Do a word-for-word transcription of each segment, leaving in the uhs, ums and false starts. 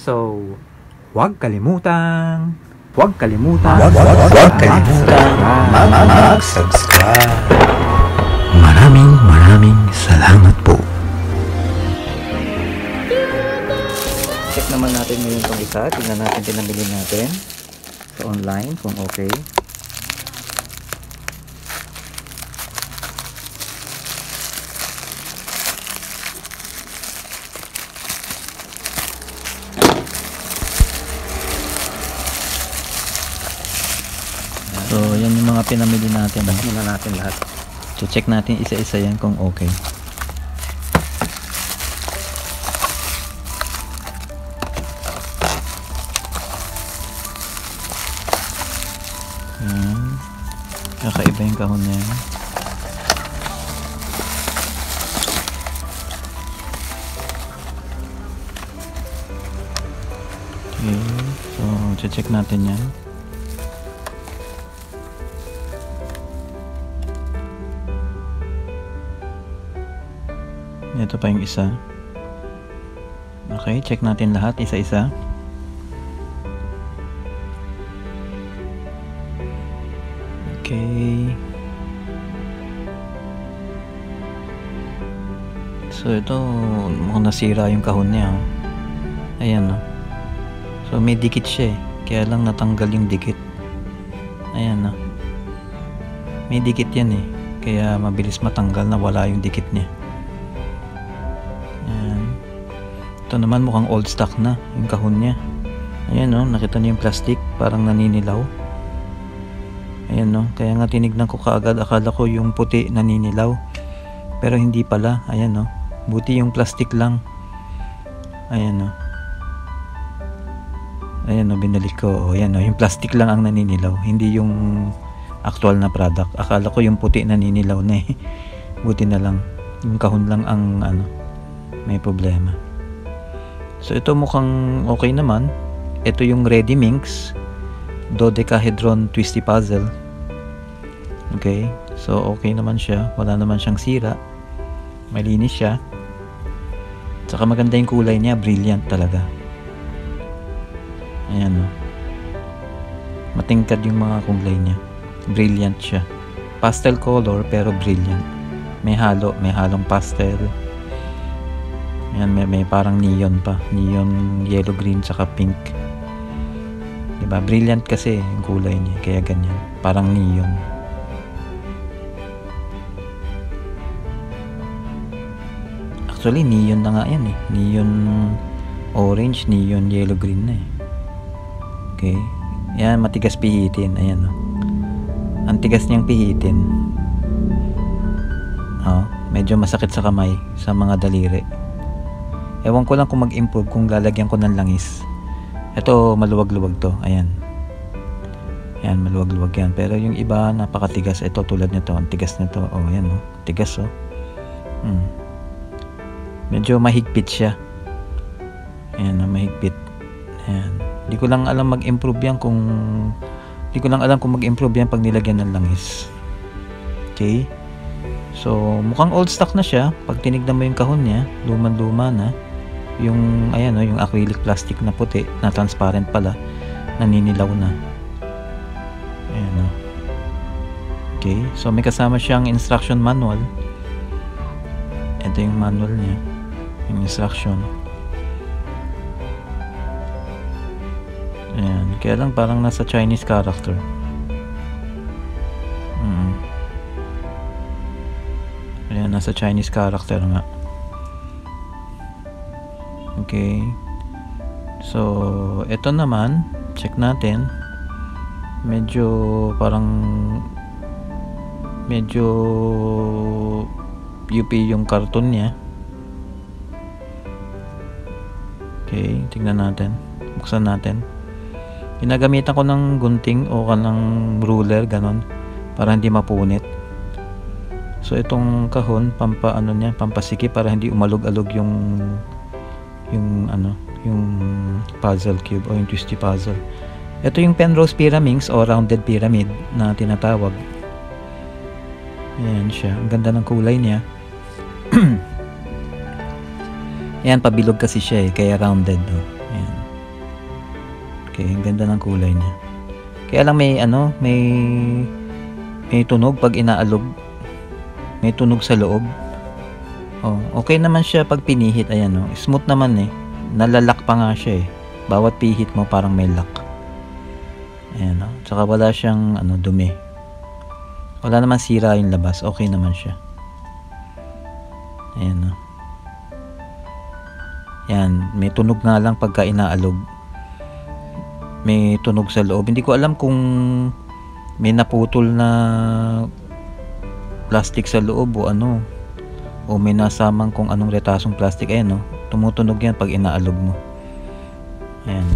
So, huwag kalimutang, huwag kalimutan, Huwag, huwag, huwag kalimutan mag-subscribe. Maraming maraming salamat po. Check naman natin ngayon itong isa. Tingnan natin pinamili natin sa online kung okay. So, yan yung mga pinamili natin. Tapos muna natin lahat. So, check natin isa-isa yan kung okay. Yan. Kakaiba yung kahon niya. Okay. So, check natin yan. Ito pa yung isa. Okay, check natin lahat isa-isa. Okay. So ito, mukhang nasira yung kahon niya. Ayan, no. So may dikit siya eh. Kaya lang natanggal yung dikit. Ayan, no. May dikit yan eh. Kaya mabilis matanggal na wala yung dikit niya. Ito naman mukhang old stock na yung kahon niya. Ayan, no, nakita niyo yung plastic parang naninilaw. Ayan, no, kaya nga tinignan ko kaagad, akala ko yung puti naninilaw pero hindi pala. Ayan, no, buti yung plastic lang. Ayan, no. Ayan, no, binalik ko. O, ayan, no, yung plastic lang ang naninilaw, hindi yung actual na product. Akala ko yung puti naninilaw na eh. Buti na lang yung kahon lang ang ano, may problema. So ito mukhang okay naman. Ito yung Ready Minx Dodecahedron Twisty Puzzle. Okay, so okay naman siya, wala naman siyang sira, malinis siya, saka maganda yung kulay niya, brilliant talaga. Ayan, no, matingkad yung mga kulay niya, brilliant siya, pastel color pero brilliant, may halo, may halong pastel. Ayan, may, may parang neon pa. Neon, yellow, green, saka pink. Diba? Brilliant kasi yung kulay niya. Kaya ganyan. Parang neon. Actually, neon na nga yan eh. Neon orange, neon yellow, green na eh. Okay. Ayan, matigas pihitin. Ayan, oh. Ang tigas niyang pihitin. Oh, medyo masakit sa kamay, sa mga daliri. Ewan ko lang kung mag-improve kung lalagyan ko ng langis. Ito maluwag-luwag to. Ayan. Ayan, maluwag-luwag yan. Pero yung iba napakatigas. Ito tulad nito. Ang tigas nito. Oh, ayan, oh. Tigas, oh. Hmm. Medyo mahigpit siya. Ayan, oh, mahigpit. Ayan. Hindi ko lang alam mag-improve yan kung hindi ko lang alam kung mag-improve yan pag nilagyan ng langis. Okay. So, mukhang old stock na siya. Pag tinignan mo yung kahon niya, luman-luma na. Yung ayan, no, yung acrylic plastic na puti na transparent pala, naninilaw na. Ayan, no. Okay, so may kasama siyang instruction manual. Ito yung manual niya, yung instruction. Ayan, kaya lang parang nasa Chinese character. hmm. Ayan, nasa Chinese character nga. Okay. So, ito naman, check natin. Medyo parang medyo U P yung karton niya. Okay, tingnan natin. Buksan natin. Ginagamitan ko ng gunting o kanang ruler, ganon, para hindi mapunit. So, itong kahon, pampa ano niya, pampasiki para hindi umalog-alog yung yung ano, yung puzzle cube o yung twisty puzzle. Ito yung Penrose Pyraminx o rounded pyramid na tinatawag. Ayan siya, ang ganda ng kulay niya. Ayan, pabilog kasi siya eh, kaya rounded. Oh. Ayan. Okay, ang ganda ng kulay niya. Kaya lang may ano, may may tunog pag inaalog. May tunog sa loob. Oh, okay naman siya pag pinihit. Ayan, oh. Smooth naman eh. Nalalak pa nga siya eh. Bawat pihit mo parang may lock. Ayan, oh. Tsaka wala siyang ano, dumi. Wala naman sira yung labas. Okay naman siya. Ayan, oh. Yan, may tunog nga lang pagka inaalog. May tunog sa loob. Hindi ko alam kung may naputol na plastic sa loob o ano, o may nasamang kung anong retasong plastic. Ayan, no? Tumutunog yan pag inaalog mo. Ayan.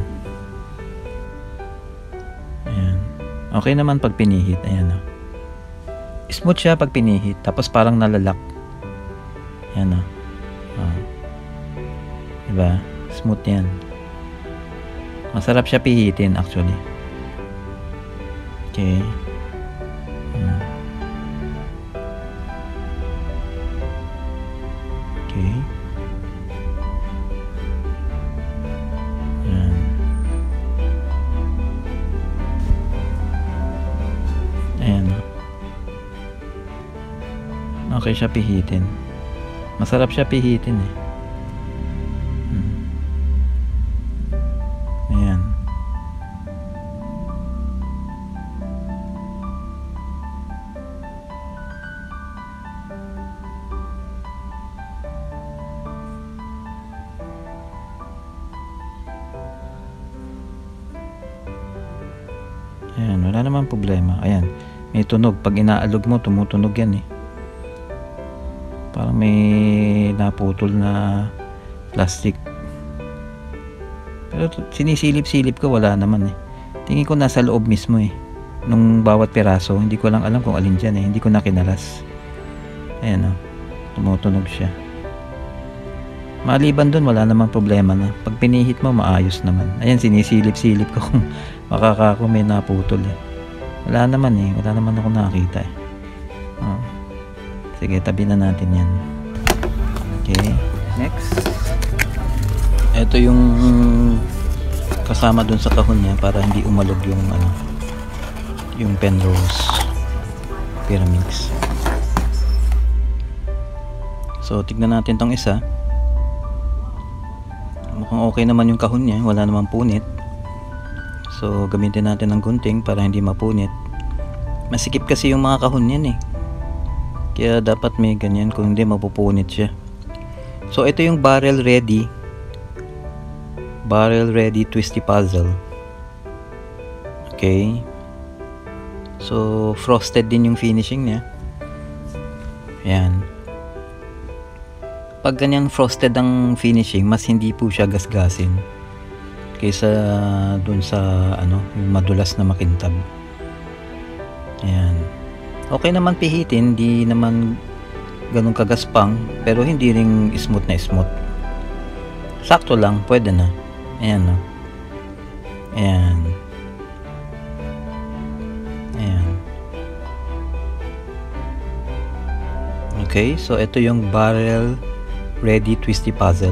Ayan. Okay naman pag pinihit. Ayan, no? Smooth siya pag pinihit. Tapos parang nalalak. Ayan, no? Oh. Diba? Smooth yan. Masarap siya pihitin actually. Okay. Hmm. Okay. Yan. Ayan. Okay siya pihitin. Masarap siya pihitin eh. Ayan. Ayan, wala naman problema. Ayan, may tunog. Pag inaalog mo, tumutunog yan eh. Parang may naputol na plastic. Pero sinisilip-silip ko, wala naman eh. Tingin ko nasa loob mismo eh. Nung bawat piraso, hindi ko lang alam kung alin dyan eh. Hindi ko na kinalas. Ayan o. Oh. Tumutunog siya. Maliban dun, wala namang problema na. Pag pinihit mo, maayos naman. Ayan, sinisilip-silip ko kung makakako may naputol eh. Wala naman eh. Wala naman ako nakakita eh. Oh. Sige, tabi na natin yan. Okay. Next. Ito yung kasama dun sa kahon niya para hindi umalog yung ano, yung Penrose Pyraminx. So tignan natin tong isa. Mukhang okay naman yung kahon niya, wala namang punit. So gamitin natin ng gunting para hindi mapunit. Masikip kasi yung mga kahon niyan eh. Kaya dapat may ganyan, kung hindi mapupunit siya. So ito yung barrel ready. Barrel ready twisty puzzle. Okay. So frosted din yung finishing niya. Ayan. Pag ganyan frosted ang finishing, mas hindi po siya gasgasin kaysa dun sa ano, yung madulas na makintab. Ayan. Okay naman pihitin, di naman ganun kagaspang, pero hindi ring smooth na smooth. Sakto lang, pwede na. Ayan, no? Ayan. Ayan. Okay, so ito yung barrel ready twisty puzzle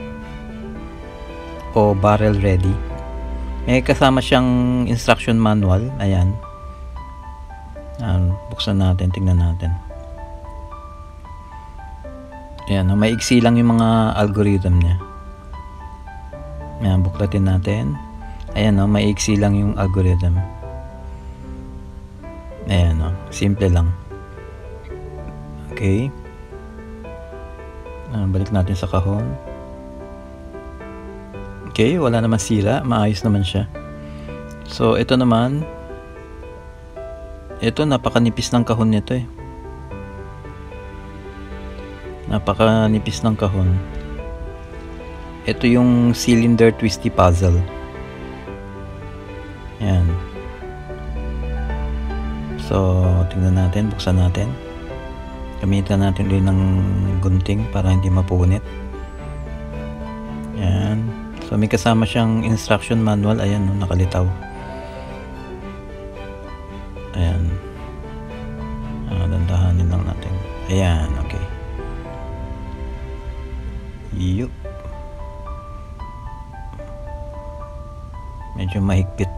o barrel ready. May kasama siyang instruction manual. Ayan. Ayan, buksan natin, tingnan natin. Ayan, no? Maiksi lang yung mga algorithm niya. Ayan, buklatin natin. Ayan, no, maiksi lang yung algorithm. Ayan, no, simple lang. Okay. Ayan, balik natin sa kahon. Okay, wala naman sira. Maayos naman siya. So, ito naman. Ito, napakanipis ng kahon nito eh. Napakanipis ng kahon. Ito yung cylinder twisty puzzle. Ayan. So, tingnan natin, buksan natin. Gamitan natin din ng gunting para hindi mapunit. Ayan. So, may kasama siyang instruction manual. Ayan, no, nakalitaw. Ayan. Ah, dandahanin lang natin. Ayan, okay. Yup. medyo mahigpit.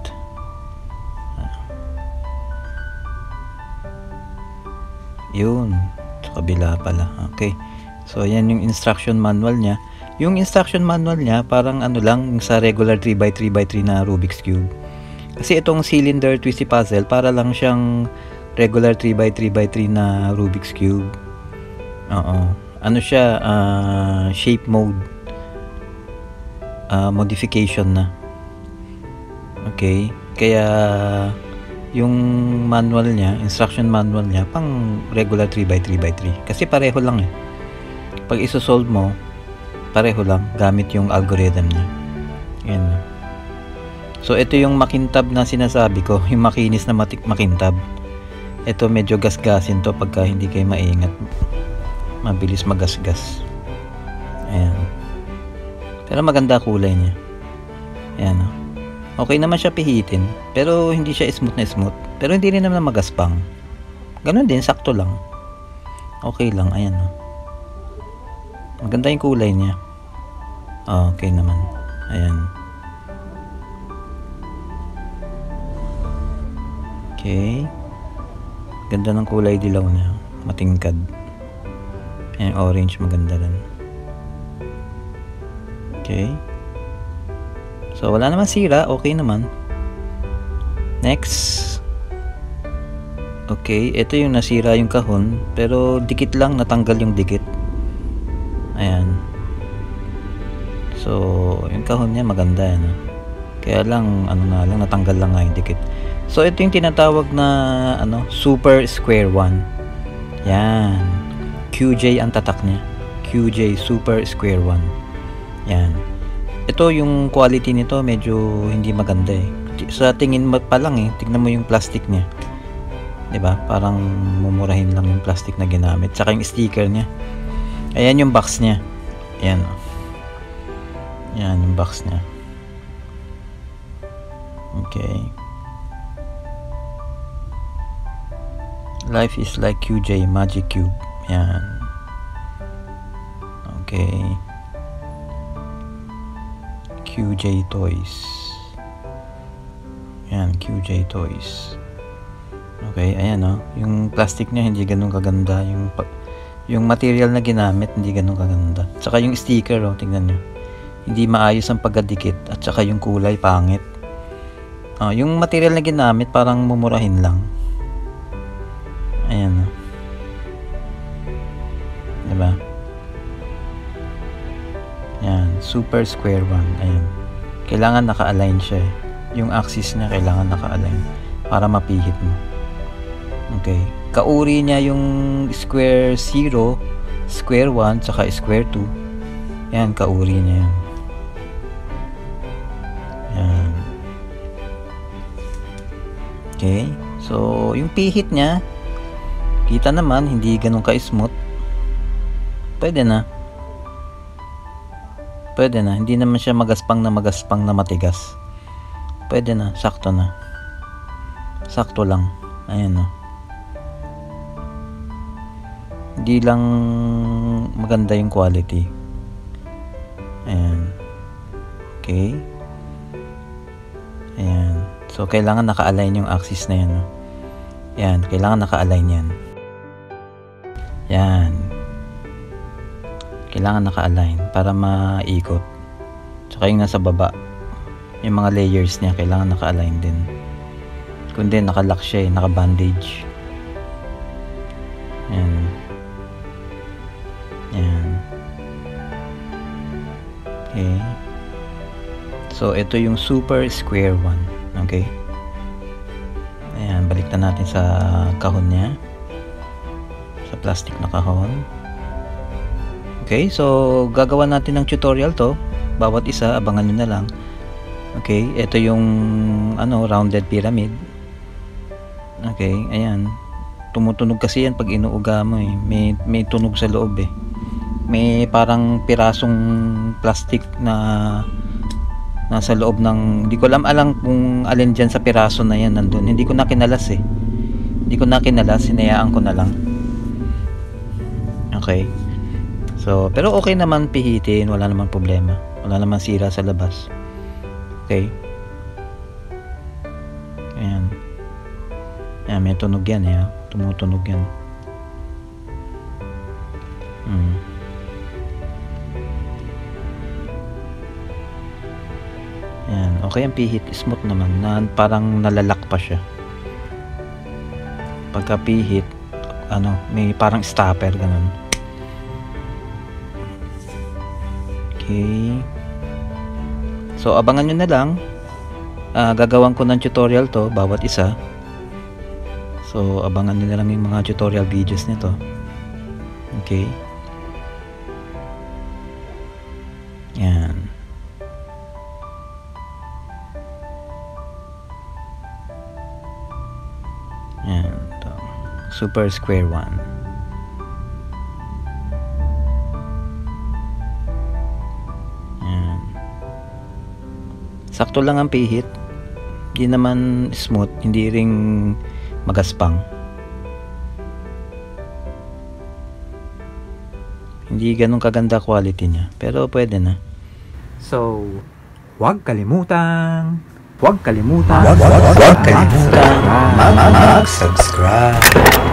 Yun, sa kabila pala. Okay, so yan yung instruction manual nya. Yung instruction manual nya parang ano lang sa regular three by three by three na Rubik's Cube. Kasi itong cylinder twisty puzzle para lang siyang regular three by three by three na Rubik's Cube. Oo, ano siya, uh, shape mode, uh, modification na. Okay, kaya yung manual niya, instruction manual niya pang regular three by three by three kasi pareho lang eh. Pag isosolve mo, pareho lang gamit yung algorithm niya. Yan. So ito yung makintab na sinasabi ko, yung makinis na matik makintab. Ito medyo gasgasin to pagka hindi kayo maingat, mabilis magasgas. Ayan, pero maganda kulay niya. Ayan. Okay naman siya pihitin, pero hindi siya smooth na smooth, pero hindi rin naman magaspang. Ganun din, sakto lang. Okay lang, ayan o. Maganda yung kulay niya. Okay naman. Ayan. Okay. Ganda ng kulay dilaw niya. Matingkad. Ayan, orange, maganda rin. Okay. So, wala naman sira. Okay naman. Next. Okay. Ito yung nasira yung kahon. Pero, dikit lang. Natanggal yung dikit. Ayan. So, yung kahon niya maganda yan. Ah. Kaya lang, ano na lang, natanggal lang nga yung dikit. So, ito yung tinatawag na, ano, Super Square One. Yan. Q J ang tatak niya. Q J Super Square One. Yan. Ito yung quality nito medyo hindi maganda eh. Sa tingin mo pa lang eh, tignan mo yung plastic niya. 'Di ba? Parang mumurahin lang yung plastic na ginamit. Saka yung sticker niya. Ayan yung box niya. Ayan. Ayan yung box niya. Okay. Life is like Q J Magic Cube. Ayan. Okay. Q J Toys. Ayan, Q J Toys. Okay, ayan o. Oh. Yung plastic niya hindi ganun kaganda. Yung yung material na ginamit hindi ganun kaganda. Tsaka yung sticker o, oh, tingnan nyo. Hindi maayos ang pagkadikit. At saka yung kulay pangit. Oh, yung material na ginamit parang mumurahin lang. Ayan o. Oh. Diba? Yan, Super Square One. Ayan. Kailangan naka-align siya eh. Yung axis niya kailangan naka-align para mapihit mo. Okay. Kauri niya yung square zero, square one, saka square two. Yan, kauri niya yan. Yan. Okay. So, yung pihit niya, kita naman, hindi ganun ka-smooth. Pwede na. Pwede na, hindi naman siya magaspang na magaspang na matigas. Pwede na, sakto na. Sakto lang. Ayan o. Hindi lang maganda yung quality. Ayan. Okay. Ayan. So, kailangan naka-align yung axis na yan. No? Ayan, kailangan naka-align yan. Ayan. Kailangan naka-align para maikot. Tsaka yung nasa baba, yung mga layers niya kailangan naka-align din. Kundi naka-lock siya eh, naka-bandage. Yan. Yan. Okay. So ito yung Super Square One. Okay. Ayan, balik na natin sa kahon niya. Sa plastic na kahon. Okay, so gagawa natin ng tutorial to. Bawat isa, abangan nyo na lang. Okay, ito yung ano, rounded pyramid. Okay, ayan. Tumutunog kasi yan pag inuuga mo eh. May, may tunog sa loob eh. May parang pirasong plastic na nasa loob ng, hindi ko alam alam kung alin dyan sa piraso na yan nandun. Hindi ko na kinalas eh. Hindi ko na kinalas, hinayaan ko na lang. Okay. So, pero okay naman pihitin, wala naman problema. Wala naman sira sa labas. Okay. Ayan, may tunog yan eh. ah. Tumutunog yan. Hmm. Ayan, okay ang pihit. Smooth naman. Na, parang nalalak pa siya. Pagka pihit, ano, may parang stopper, ganun. Okay. So, abangan nyo na lang. Uh, gagawan ko ng tutorial to, bawat isa. So, abangan nyo na lang yung mga tutorial videos nito. Okay. Yan. Yan. Ito. Super square one. Yan. Sakto lang ang pihit. Hindi naman smooth, hindi ring magaspang. Hindi ganun kaganda quality niya, pero pwede na. So, huwag kalimutang, huwag kalimutan, Huwag kalimutan mag-subscribe.